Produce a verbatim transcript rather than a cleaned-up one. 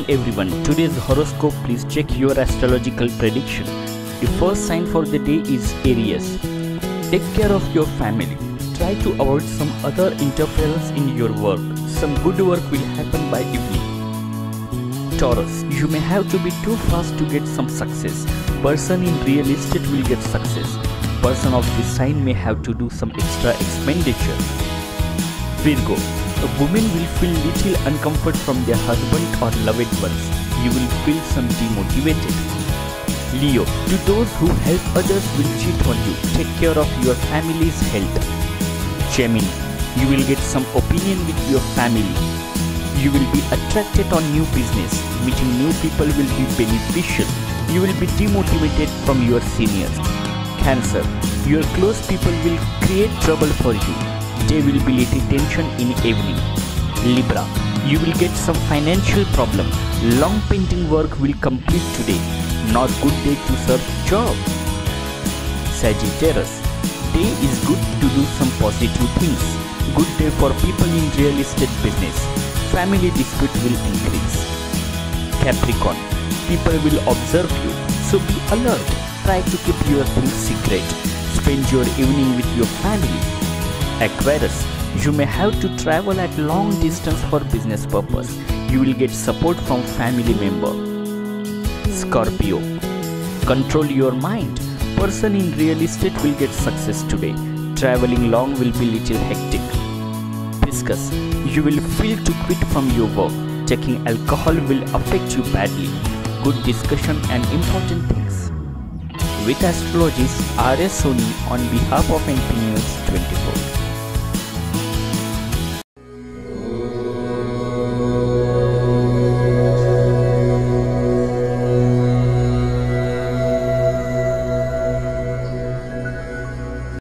everyone, today's horoscope, please check your astrological prediction. The first sign for the day is Aries. Take care of your family. Try to avoid some other interference in your work. Some good work will happen by evening. Taurus, you may have to be too fast to get some success. Person in real estate will get success. Person of this sign may have to do some extra expenditure. Virgo, a woman will feel little uncomfort from their husband or loved ones. You will feel some demotivated. Leo, to those who help others will cheat on you. Take care of your family's health. Gemini, you will get some opinion with your family. You will be attracted on new business. Meeting new people will be beneficial. You will be demotivated from your seniors. Cancer, your close people will create trouble for you. There will be little tension in evening. Libra, you will get some financial problem. Long painting work will complete today. Not good day to search job. Sagittarius, day is good to do some positive things. Good day for people in real estate business. Family dispute will increase. Capricorn, people will observe you, so be alert. Try to keep your things secret. Spend your evening with your family. Aquarius, you may have to travel at long distance for business purpose. You will get support from family member. Scorpio, control your mind. Person in real estate will get success today. Traveling long will be little hectic. Pisces, you will feel to quit from your work. Taking alcohol will affect you badly. Good discussion and important things. With astrologist R S Soni on behalf of N P News twenty-four.